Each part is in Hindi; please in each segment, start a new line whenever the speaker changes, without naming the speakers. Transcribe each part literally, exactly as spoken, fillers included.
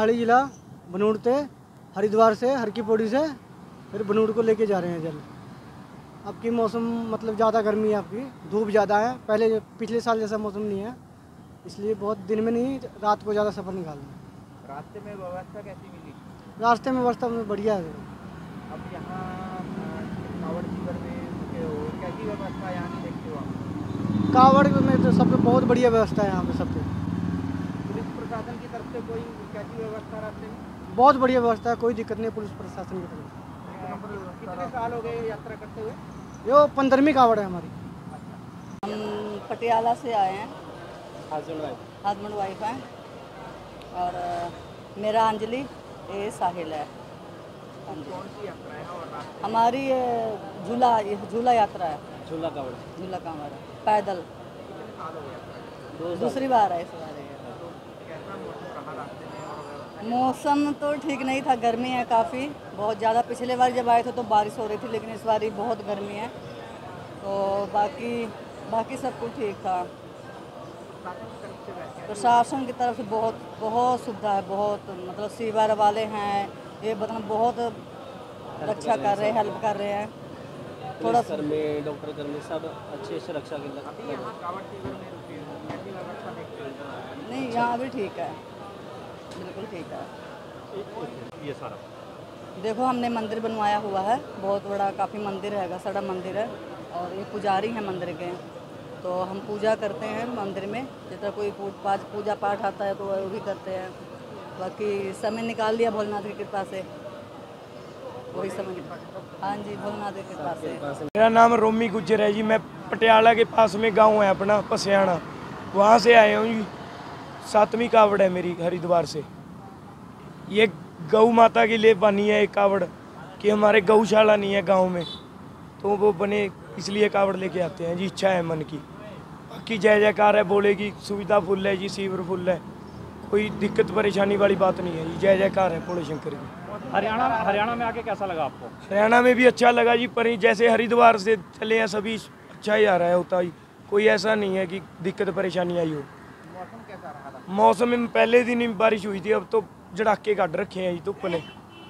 मोहाली जिला बनूड़ से, हरिद्वार से, हर की पौड़ी से फिर बनूड़ को लेके जा रहे हैं जल। अब की मौसम मतलब ज़्यादा गर्मी है, आपकी धूप ज़्यादा है, पहले पिछले साल जैसा मौसम नहीं है, इसलिए बहुत दिन में नहीं रात को ज़्यादा सफ़र निकालना है।
रास्ते में व्यवस्था कैसी मिली?
रास्ते में व्यवस्था में बढ़िया है।
अब यहाँ कावड़ शिविर में रुके हो, कैसी व्यवस्था यहाँ की देखते हो आप?
कावड़ में तो सब पे बहुत बढ़िया व्यवस्था है यहाँ पे सब पे।
पुलिस प्रशासन की तरफ से कोई कैसी व्यवस्था रास्ते में?
बहुत बढ़िया व्यवस्था है, कोई दिक्कत नहीं है पुलिस प्रशासन की तरफ से।
कितने साल हो गए यात्रा करते हुए?
यो पंद्रहवीं कावड़ है हमारी।
हम पटियाला से आए हैं,
हस्बैंड वाइफ
हस्बैंड वाइफ हैं, और अ, मेरा अंजलि, ये साहिल है।
कौन सी यात्रा है और रास्ते
हमारी अ, झूला झूला यात्रा है,
झूला कावड़
झूला कांवड़ है, पैदल।
कितने साल हो गए यात्रा?
दूसरी बार है इस बार है।
तो कैसा मौसम रहा रास्ते में और व्यवस्था?
मौसम तो ठीक नहीं था, गर्मी है काफ़ी, बहुत ज़्यादा। पिछले बार जब आए थे तो बारिश हो रही थी, लेकिन इस बार ही बहुत गर्मी है। तो बाकी बाकी सब कुछ ठीक था। प्रशासन की तरफ से बहुत बहुत सुविधा है, बहुत मतलब सीवर वाले हैं, ये मतलब बहुत रक्षा कर रहे हैं, हेल्प कर रहे हैं। थोड़ा
सर में डॉक्टर कर्मी सब अच्छे से रक्षा के
अभी यहाँ कावड़ शिविर में रुके हो, कैसी व्यवस्था देखते हो?
नहीं, यहाँ भी ठीक है, बिल्कुल ठीक है।
ये सारा
देखो, हमने मंदिर बनवाया हुआ है, बहुत बड़ा काफ़ी मंदिर है, घसड़ा मंदिर है, और ये पुजारी हैं मंदिर के, तो हम पूजा करते हैं मंदिर में। जितना कोई पाँच पूजा पाठ आता है तो वो भी करते हैं। बाकी समय निकाल लिया भोलेनाथ की कृपा से, वही समय। हाँ जी, भोलेनाथ की कृपा से।
मेरा नाम रोमी गुज्जर है जी। मैं पटियाला के पास में गांव है अपना पसियाना, वहाँ से आया हूँ जी। सातवीं कावड़ है मेरी हरिद्वार से। ये गौ माता के लिए बनी है एक कावड़, कि हमारे गौशाला नहीं है गांव में, तो वो बने इसलिए कावड़ लेके आते हैं जी। इच्छा है मन की, बाकी जय जयकार है, बोले की सुविधा फुल है जी, सीवर फुल है, कोई दिक्कत परेशानी वाली बात नहीं है जी। जय जयकार है भोले शंकर की।
हरियाणा हरियाणा में आके कैसा लगा आपको?
हरियाणा में भी अच्छा लगा जी, पर जैसे हरिद्वार से चले हैं सभी अच्छा ही आ रहा है, होता ही कोई ऐसा नहीं है कि दिक्कत परेशानी आई हो।
मौसम कैसा रहा था?
मौसम में पहले दिन ही बारिश हुई थी, अब तो जड़ाके काट रखे हैं जी धुप्प ने।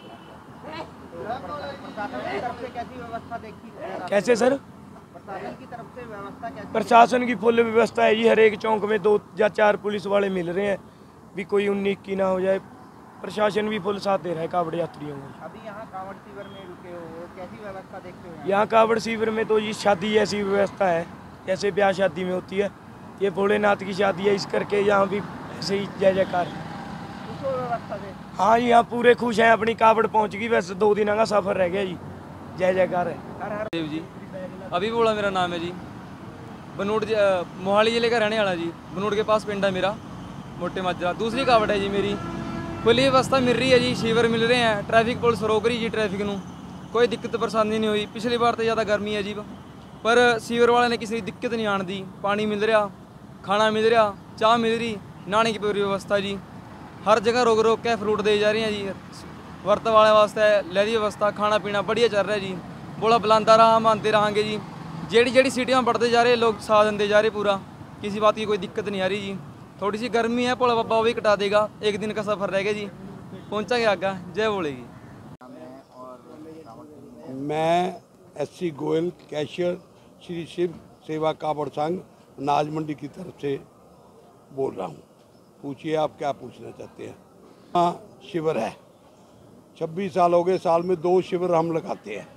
प्रशासन की तरफ से कैसी व्यवस्था देखी?
कैसे सर?
प्रशासन की तरफ से व्यवस्था कैसी?
प्रशासन की फुल व्यवस्था है जी। हर एक चौक में दो या चार पुलिस वाले मिल रहे हैं, भी कोई उन्नीस की ना हो जाए। प्रशासन भी फुल साथ दे रहा है कावड़ यात्रियों को।
अभी यहाँ कावड़ शिविर में रुके हो, कैसी व्यवस्था देखते हो?
यहाँ कावड़ शिविर में तो ये शादी जैसी व्यवस्था है, जैसे ब्याह शादी में होती है, ये भोलेनाथ की शादी है, इस करके यहाँ भी ऐसे ही जय जयकार।
व्यवस्था से
हाँ जी, यहाँ पूरे खुश हैं, अपनी कावड़ पहुँच गई, वैसे दो दिन का सफ़र रह गया जी। जय जयकार है।
देव जी, अभी बोला मेरा नाम है जी। बनूड़ मोहाली जिले का रहने वाला जी। बनूड़ के पास पिंड है मेरा, मोटे माजरा। दूसरी कावड़ है जी मेरी। खुली व्यवस्था मिल रही है जी, शिविर मिल रहे हैं, ट्रैफिक पुलिस रोक रही जी ट्रैफिक नू, कोई दिक्कत परेशानी नहीं हुई। पिछली बार तो ज़्यादा गर्मी है जी, पर शिविर वाले ने किसी की दिक्कत नहीं आने दी। पानी मिल रहा, खाना मिल रहा, चाह मिल रही, नहाने की पूरी व्यवस्था जी। हर जगह रोक रोक के फ्रूट दे जा रही हैं जी। वर्त वाले वास्ते लहरी व्यवस्था, खाना पीना बढ़िया चल रहा है जी। बोला बुलांदा रहा, मानते रहेंगे जी। जेड़ी जेड़ी सीटियाँ बढ़ते जा रहे लोग साथ दे जा रहे पूरा, किसी बात की कोई दिक्कत नहीं आ रही जी। थोड़ी सी गर्मी है, भोला बाबा वो भी कटा देगा, एक दिन का सफ़र रह गया जी, पहुँचा गया आगा। जय बोलेगी।
मैं S C Goyal, cashier, Shri Shiv Seva कावड़ संघ अनाज मंडी की तरफ से बोल रहा हूँ। पूछिए आप क्या पूछना चाहते हैं। हाँ, शिविर है, छब्बीस साल हो गए, साल में दो शिविर हम लगाते हैं।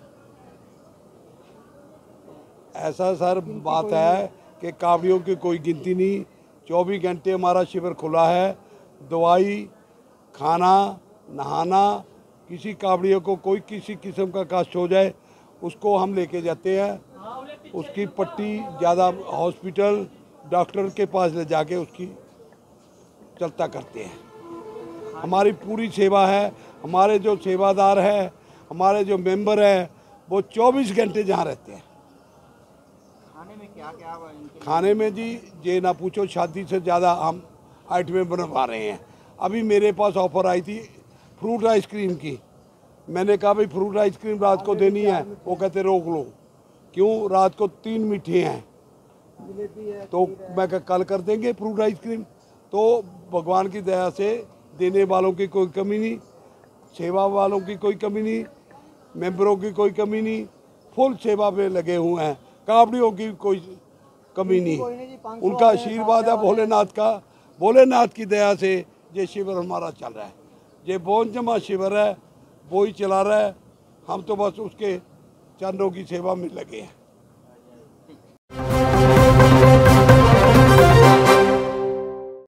ऐसा सर बात है कि कावड़ियों की कोई गिनती नहीं, चौबीस घंटे हमारा शिविर खुला है। दवाई, खाना, नहाना, किसी कावड़ियों को कोई किसी किस्म का कष्ट हो जाए उसको हम लेके जाते हैं। उसकी पट्टी ज़्यादा हॉस्पिटल डॉक्टर के पास ले जाके उसकी चलता करते हैं। हमारी पूरी सेवा है। हमारे जो सेवादार है, हमारे जो मेंबर हैं, वो चौबीस घंटे जहाँ रहते हैं।
खाने में क्या क्या?
खाने में जी ये ना पूछो, शादी से ज़्यादा हम आइटमें बनवा रहे हैं। अभी मेरे पास ऑफर आई थी फ्रूट आइसक्रीम की। मैंने कहा भाई फ्रूट आइसक्रीम रात को देनी है, वो कहते रोक लो। क्यों? रात को तीन मीठे हैं, तो मैं कहा कल कर देंगे फ्रूट आइसक्रीम। तो भगवान की दया से देने वालों की कोई कमी नहीं, सेवा वालों की कोई कमी नहीं, मेंबरों की कोई कमी नहीं, फुल सेवा पे लगे हुए हैं। कावड़ियों की कोई कमी नहीं, उनका आशीर्वाद है भोलेनाथ का। भोलेनाथ की दया से ये शिविर हमारा चल रहा है। ये बोन जमा शिविर है, वो ही चला रहा है। हम तो बस उसके चरणों की सेवा में लगे हैं।